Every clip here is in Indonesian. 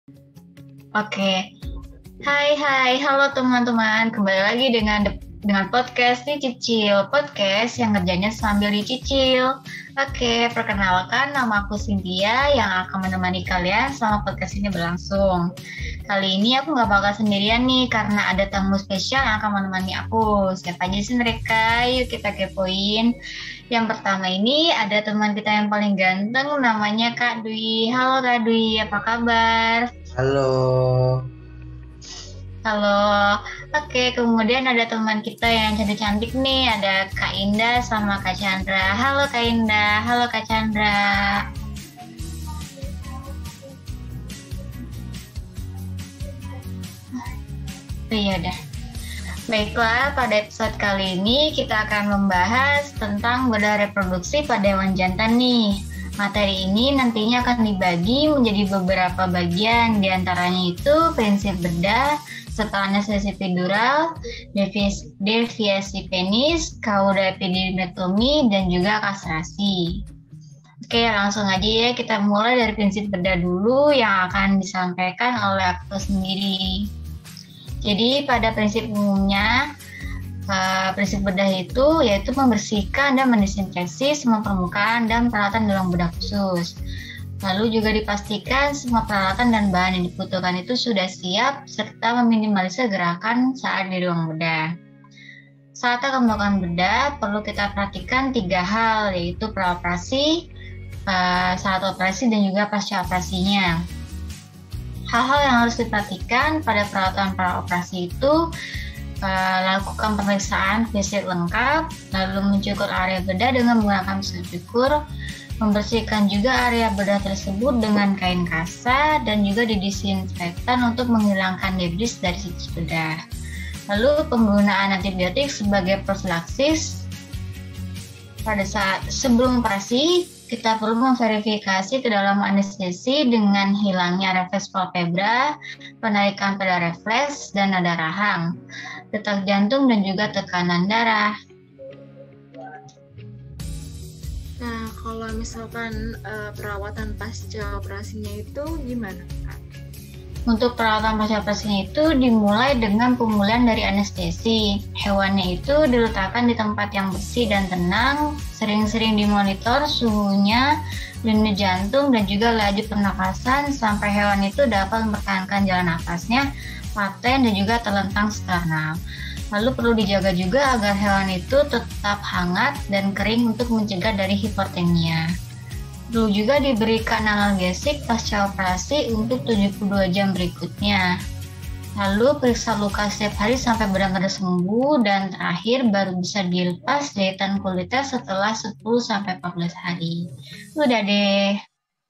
Oke. Hai, halo teman-teman. Kembali lagi dengan podcast Dicicil, podcast yang kerjanya sambil dicicil. Oke, perkenalkan nama aku Cynthia yang akan menemani kalian selama podcast ini berlangsung. Kali ini aku nggak bakal sendirian nih karena ada tamu spesial yang akan menemani aku. Siapa aja sih mereka? Yuk kita kepoin. Yang pertama ini ada teman kita yang paling ganteng, namanya Kak Dwi. Halo Kak Dwi, apa kabar? Halo, Halo, oke. Kemudian ada teman kita yang cantik-cantik nih, ada Kak Indah sama Kak Chandra. Halo Kak Indah, halo Kak Chandra. Oh, iya dah. Baiklah, pada episode kali ini kita akan membahas tentang bedah reproduksi pada hewan jantan nih. Materi ini nantinya akan dibagi menjadi beberapa bagian, diantaranya itu prinsip bedah, serta anestesi epidural, deviasi penis, kauda epididymotomi, dan juga kastrasi. Oke, langsung aja ya, kita mulai dari prinsip bedah dulu yang akan disampaikan oleh aku sendiri. Jadi pada prinsip umumnya, prinsip bedah itu yaitu membersihkan dan mendesinfeksi semua permukaan dan peralatan dalam bedah khusus. Lalu juga dipastikan semua peralatan dan bahan yang dibutuhkan itu sudah siap serta meminimalisir gerakan saat di ruang bedah. Saat akan melakukan bedah, perlu kita perhatikan 3 hal, yaitu praoperasi, saat operasi, dan juga pasca operasinya. Hal-hal yang harus diperhatikan pada perawatan praoperasi itu lakukan pemeriksaan fisik lengkap, lalu mencukur area bedah dengan menggunakan mesin cukur, membersihkan juga area bedah tersebut dengan kain kasa, dan juga didisinfektan untuk menghilangkan debris dari situs bedah. Lalu penggunaan antibiotik sebagai profilaksis pada saat sebelum operasi. Kita perlu memverifikasi kedalaman anestesi dengan hilangnya refleks palpebra, penarikan pada refleks, dan nada rahang, detak jantung, dan juga tekanan darah. Nah, kalau misalkan perawatan pasca operasinya itu gimana, Kak? Untuk perawatan pasca operasinya itu dimulai dengan pemulihan dari anestesi. Hewannya itu diletakkan di tempat yang bersih dan tenang, sering-sering dimonitor suhunya, denyut jantung, dan juga laju pernapasan sampai hewan itu dapat mempertahankan jalan nafasnya, paten, dan juga terlentang sternal. Lalu perlu dijaga juga agar hewan itu tetap hangat dan kering untuk mencegah dari hipotermia. Perlu juga diberikan analgesik pasca operasi untuk 72 jam berikutnya. Lalu periksa luka setiap hari sampai benar-benar sembuh, dan terakhir baru bisa dilepas jahitan kulitnya setelah 10-14 hari. Udah deh.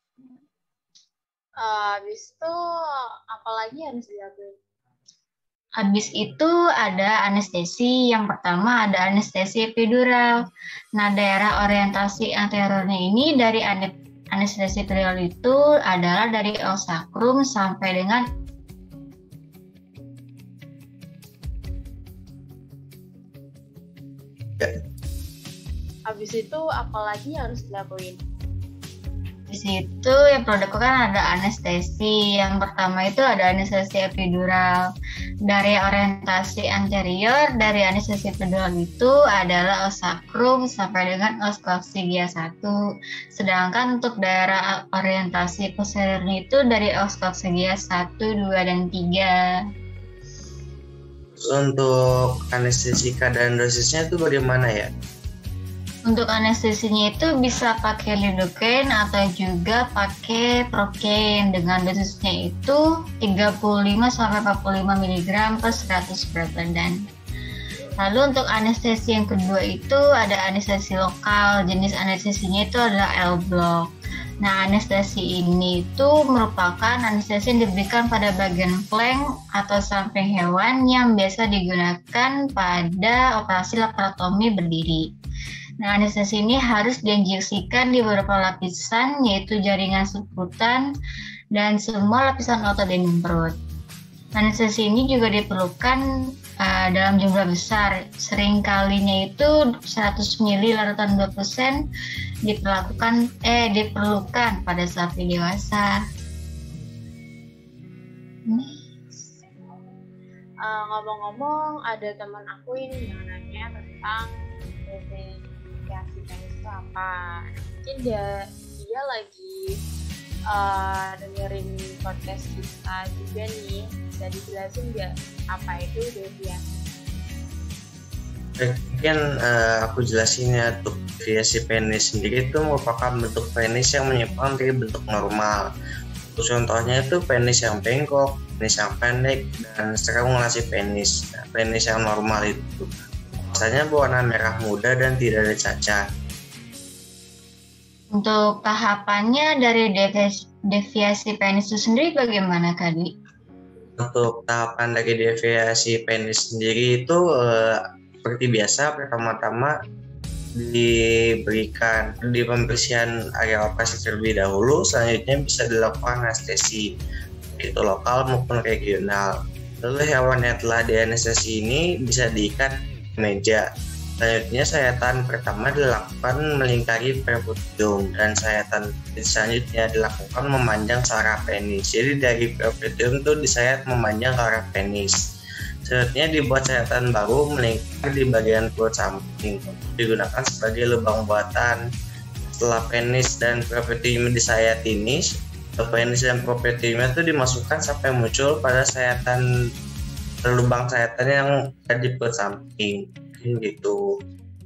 Habis itu apalagi harus dilakukan? Habis itu ada anestesi. Yang pertama ada anestesi epidural. Nah, daerah orientasi anteriornya ini dari anestesi epidural itu adalah dari osakrum sampai dengan Habis itu apalagi harus dilakuin? di situ yang perlu dilakukan ada anestesi. Yang pertama itu ada anestesi epidural. Dari orientasi anterior dari anestesi epidural itu adalah osakrum sampai dengan os koksigia 1. Sedangkan untuk daerah orientasi posteriornya itu dari os koksigia 1, 2, dan 3. untuk anestesika dan dosisnya itu bagaimana ya? Untuk anestesinya itu bisa pakai lidocaine atau juga pakai procaine dengan dosisnya itu 35-45 mg per 100 berat badan. Lalu untuk anestesi yang kedua itu ada anestesi lokal. Jenis anestesinya itu adalah L-block. Nah, anestesi ini itu merupakan anestesi yang diberikan pada bagian flank atau samping hewan yang biasa digunakan pada operasi laparotomi berdiri. Nah, anestesi ini harus diinjeksikan di beberapa lapisan, yaitu jaringan subkutan dan semua lapisan otot dinding perut. Anestesi ini juga diperlukan dalam jumlah besar. Sering kalinya itu 100 ml larutan 2% diperlukan pada sapi dewasa. Ngomong-ngomong, ada teman aku ini yang nanya tentang definisi penis itu apa. Mungkin dia lagi dengerin podcast kita juga nih. Bisa dijelasin nggak apa itu definisi? Mungkin aku jelasin ya, untuk deviasi penis sendiri itu merupakan bentuk penis yang menyimpang dari bentuk normal. Contohnya itu penis yang bengkok, penis yang pendek, dan strimulasi penis. Nah, penis yang normal itu biasanya berwarna merah muda dan tidak ada cacat. Untuk tahapannya dari deviasi penis itu sendiri bagaimana, Kadi? Untuk tahapan dari deviasi penis sendiri itu seperti biasa, pertama-tama diberikan di pembersihan area operasi terlebih dahulu, selanjutnya bisa dilakukan anestesi itu lokal maupun regional. Lalu hewan yang telah dianestesi ini bisa diikat ke meja. Selanjutnya sayatan pertama dilakukan melingkari periosteum dan sayatan selanjutnya dilakukan memanjang ke arah penis. Jadi dari periosteum itu disayat memanjang ke arah penis. Selanjutnya dibuat sayatan baru melingkar di bagian perut samping, digunakan sebagai lubang buatan. Setelah penis dan periosteum disayat ini, penis dan periosteumnya itu dimasukkan sampai muncul pada sayatan lubang sayatan yang ada di perut samping, gitu.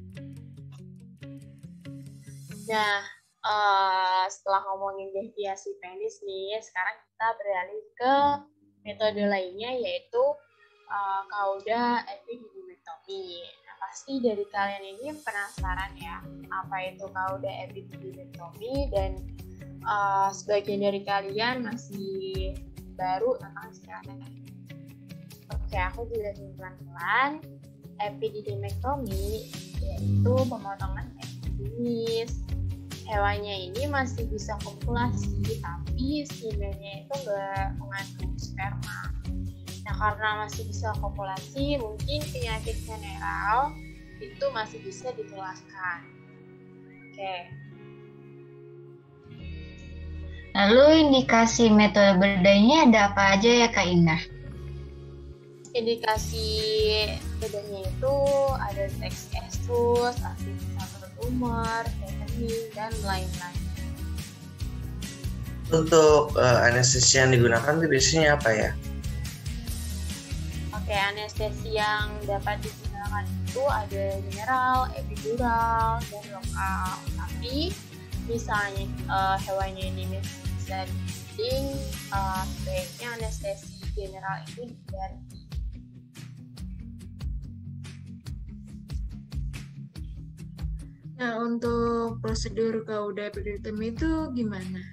Nah, setelah ngomongin deviasi penis nih, sekarang kita beralih ke metode lainnya, yaitu cauda epididimectomy. Nah, pasti dari kalian ini penasaran ya, apa itu cauda epididimectomy, dan sebagian dari kalian masih baru tentang istilahnya. Oke, aku jelasin pelan-pelan. Epididimectomy yaitu pemotongan epididymis. Hewannya ini masih bisa kopulasi, tapi semennya itu nggak mengandung sperma. Nah, karena masih bisa kopulasi, mungkin penyakit venereal itu masih bisa ditularkan. Oke. Lalu indikasi metode bedanya ada apa aja ya, Kak Indah? Indikasi bedanya itu ada seks estrus, aktivitas tumor, tetanus, dan lain-lain. Untuk anestesi yang digunakan itu biasanya apa ya? Oke, anestesi yang dapat digunakan itu ada general, epidural, dan lokal. Tapi misalnya hewannya ini bisa digiling, sebaiknya anestesi general itu diganti. Nah, untuk prosedur cauda epididymectomy itu gimana?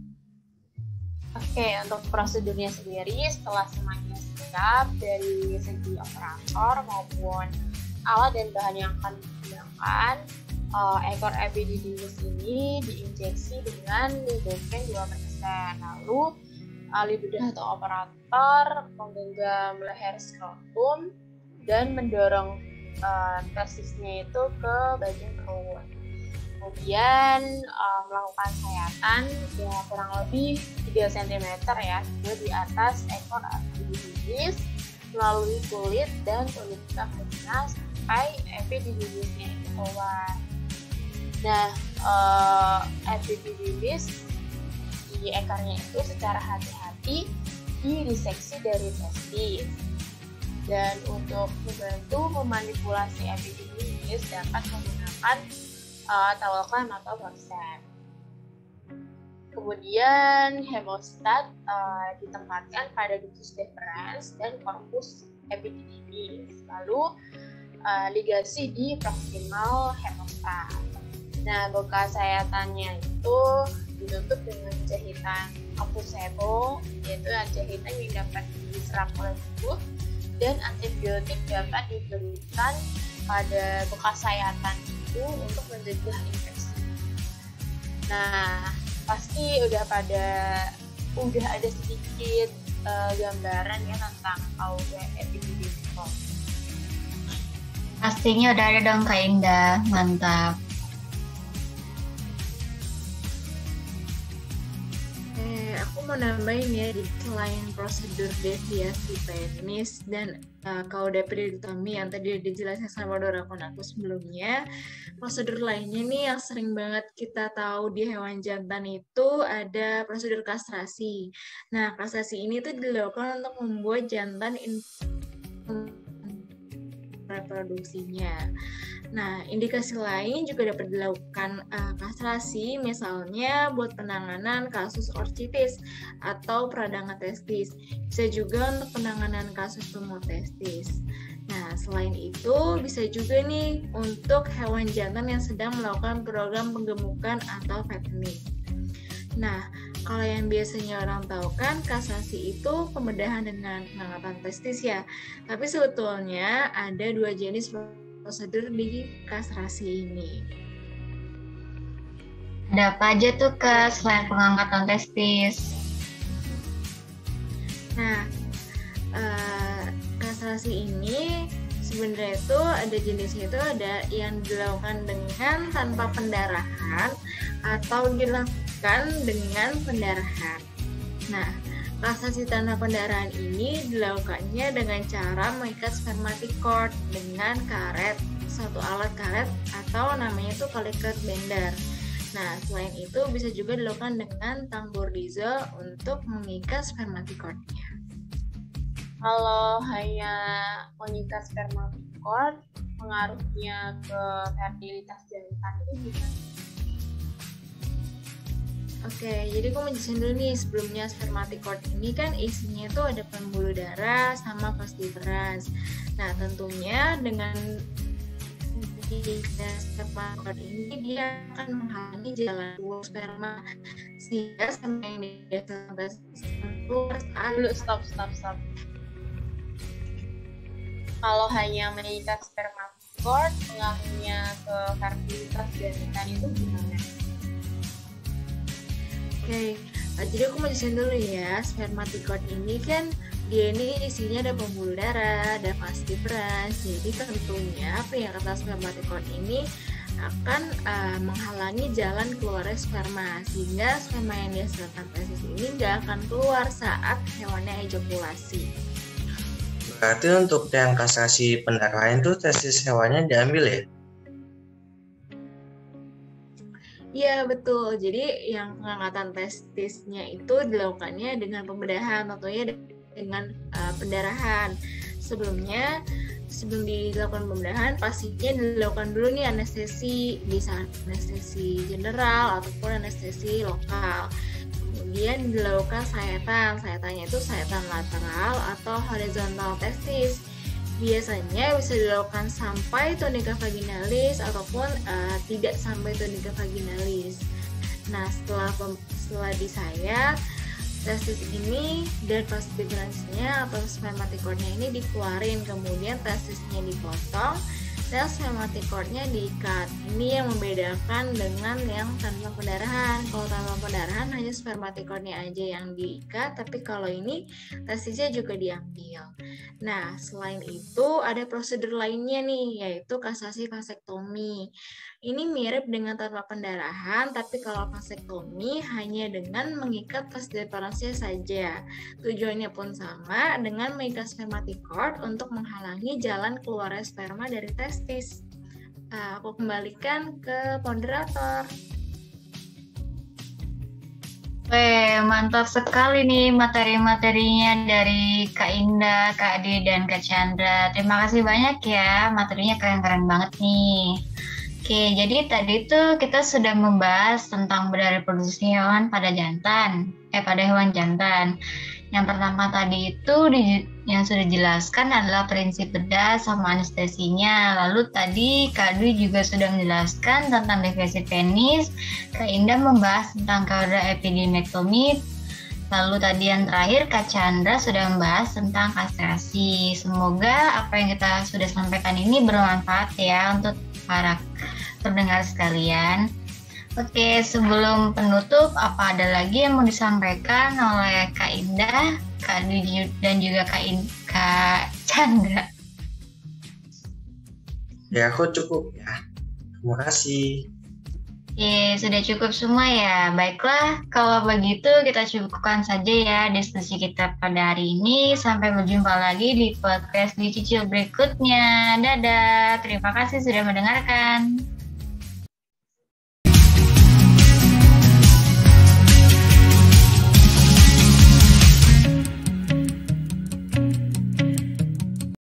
Oke, untuk prosedurnya sendiri, setelah semuanya siap dari segi operator maupun alat dan bahan yang akan digunakan, ekor epididymis ini diinjeksi dengan lidocaine 2%. Lalu ahli bedah atau operator menggenggam leher skrotum dan mendorong testisnya itu ke bagian perut. Kemudian melakukan sayatan ya kurang lebih 3 cm ya, di atas ekor epididymis melalui kulit dan kulit vagina sampai epididymisnya itu keluar. Nah, epididymis di ekornya itu secara hati-hati didiseksi dari testis. Dan untuk membantu memanipulasi epididymis dapat menggunakan towel clamp atau boxer. Kemudian hemostat ditempatkan pada ductus deferens dan corpus epididymis. Lalu ligasi di proximal hemostat. Nah, bekas sayatannya itu ditutup dengan jahitan opusebo, yaitu jahitan yang dapat diserap oleh tubuh, dan antibiotik dapat diberikan pada bekas sayatan itu untuk mencegah infeksi. Nah, pasti udah ada sedikit gambaran ya tentang cauda epididymectomy. Pastinya udah ada dong, Kak Indah. Mantap. Aku mau nambahin ya, selain prosedur deviasi penis dan kaudapirectomy yang tadi udah dijelasin sama Dorakon aku sebelumnya, prosedur lainnya nih yang sering banget kita tahu di hewan jantan itu ada prosedur kastrasi. Nah, kastrasi ini tuh dilakukan untuk membuat jantan reproduksinya. Nah, indikasi lain juga dapat dilakukan kastrasi, misalnya buat penanganan kasus orchitis atau peradangan testis. Bisa juga untuk penanganan kasus tumor testis. Nah, selain itu bisa juga nih untuk hewan jantan yang sedang melakukan program penggemukan atau fattening. Nah, kalau yang biasanya orang tahu kan kastrasi itu pembedahan dengan pengangkatan testis ya. Tapi sebetulnya ada 2 jenis prosedur di kastrasi ini. Ada apa aja tuh selain pengangkatan testis? Nah, kastrasi ini sebenarnya itu ada jenisnya, itu ada yang dilakukan dengan tanpa pendarahan atau dilakukan dengan pendarahan. Nah, kastrasi tanpa pendarahan ini dilakukannya dengan cara mengikat spermatikord dengan karet, satu alat karet atau namanya itu Collicutt bender. Nah, selain itu bisa juga dilakukan dengan tambur diesel untuk mengikat spermatikordnya. Kalau hanya mengikat spermatikord, pengaruhnya ke fertilitas jantan itu gimana? Oke, jadi aku menjelaskan dulu nih sebelumnya spermatikord ini kan isinya itu ada pembuluh darah sama falciparum. Nah, tentunya dengan spermatikord ini dia akan menghalangi jalan keluar sperma sehingga sperma yang biasa keluar Stop. Kalau hanya mengikat spermatikord, pengaruhnya ke fertilitas jantan itu gimana? Oke, jadi aku mau jelasin dulu ya, spermatikord ini kan dia ini isinya ada pembuluh darah, ada falciparum. Jadi tentunya pengangkatan spermatikord ini akan menghalangi jalan keluarnya sperma, sehingga sperma yang dihasilkan testis ini nggak akan keluar saat hewannya ejakulasi. Berarti untuk yang kastrasi pendarahan itu testis hewannya diambil ya? Iya betul, jadi yang pengangkatan testisnya itu dilakukannya dengan pembedahan, tentunya dengan pendarahan. Sebelum dilakukan pembedahan, pastinya dilakukan dulu nih anestesi, bisa anestesi general ataupun anestesi lokal. Kemudian dilakukan sayetannya itu sayatan lateral atau horizontal testis. Biasanya bisa dilakukan sampai tunika vaginalis ataupun tidak sampai tunika vaginalis. Nah, setelah disayat, testis ini dan falciparumnya atau spermatikordnya ini dikeluarin, kemudian testisnya dipotong dan spermatikordnya diikat. Ini yang membedakan dengan yang tanpa pendarahan. Kalau tanpa pendarahan hanya spermatikordnya aja yang diikat, tapi kalau ini testisnya juga diambil. Nah, selain itu ada prosedur lainnya nih, yaitu kastrasi vasektomi. Ini mirip dengan tanpa pendarahan, tapi kalau vasektomi hanya dengan mengikat falciparumnya saja. Tujuannya pun sama dengan mengikat spermatikord untuk menghalangi jalan keluarnya sperma dari testis. Aku kembalikan ke moderator. Mantap sekali nih materi-materinya dari Kak Indah, Kak Ade, dan Kak Chandra. Terima kasih banyak ya, materinya keren-keren banget nih. Oke, jadi tadi tuh kita sudah membahas tentang bedah reproduksi hewan pada hewan jantan. Yang pertama tadi itu yang sudah dijelaskan adalah prinsip bedah sama anestesinya. Lalu tadi Kak Dwi juga sudah menjelaskan tentang deviasi penis. Kak Indah membahas tentang kaudaepidiumectomy. Lalu tadi yang terakhir Kak Chandra sudah membahas tentang kastrasi. Semoga apa yang kita sudah sampaikan ini bermanfaat ya untuk para pendengar sekalian. Oke, sebelum penutup, apa ada lagi yang mau disampaikan oleh Kak Indah, Kak Dwi, dan juga Kak Chandra? Ya, aku cukup ya. Terima kasih. Sudah cukup semua ya. Baiklah, kalau begitu kita cukupkan saja ya diskusi kita pada hari ini. Sampai berjumpa lagi di podcast Dicicil berikutnya. Dadah, terima kasih sudah mendengarkan.